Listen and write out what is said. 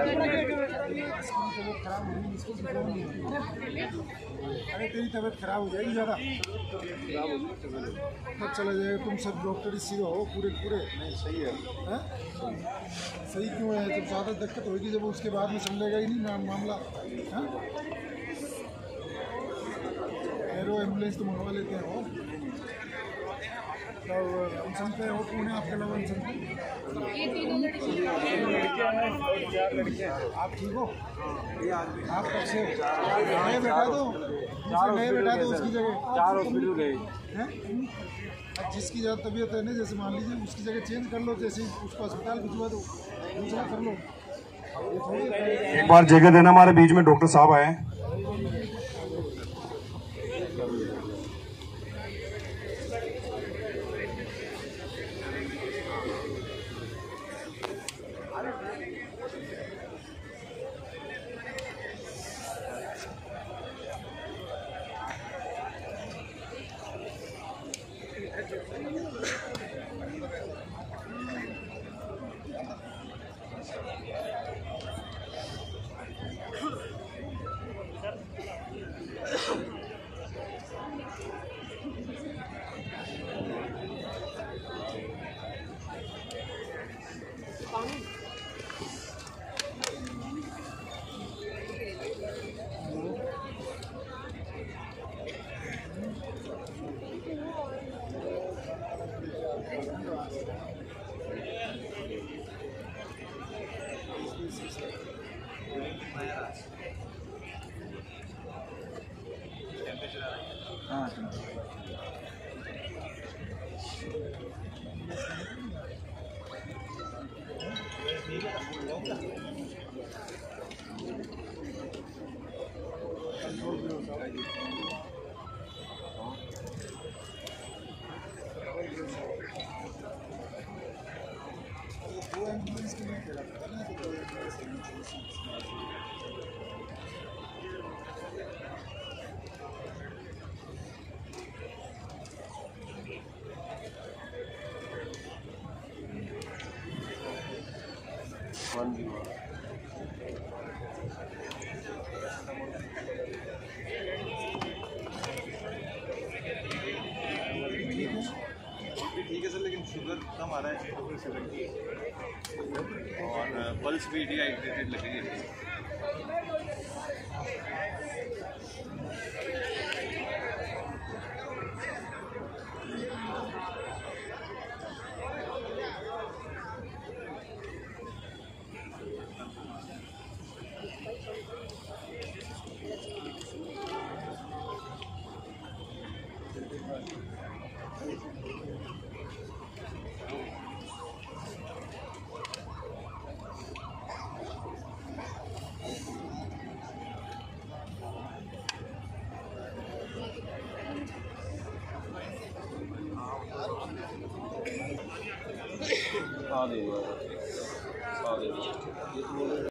अरे तेरी तबीयत खराब हो जाएगी ज़्यादा, तब चला जाएगा। तुम सब डॉक्टर इसी हो पूरे पूरे। नहीं सही है। सही क्यों है? जब ज़्यादा दिक्कत होगी जब उसके बाद में समझेगा ही नहीं मामला। एरो एम्बुलेंस तो मंगवा लेते हैं। वो अनशन पे हो? कौन है आपके अलावा अनशन पे? आप ठीक हो? आप कब से नए बैठा दो? नए बैठा दो उसकी जगह 4 हॉस्पिटल गए हैं। जिसकी ज़्यादा तबीयत है ना, जैसे मान लीजिए उसकी जगह चेंज कर लो, जैसे उसको अस्पताल भिजवा दो, दूसरा कर लो। एक बार जगह देना, हमारे बीच में डॉक्टर साहब आए हैं। ठीक है सर, लेकिन शुगर कम आ रहा है 8/70 और पल्स भी डिहाइड्रेटेड लगेगी। हाँ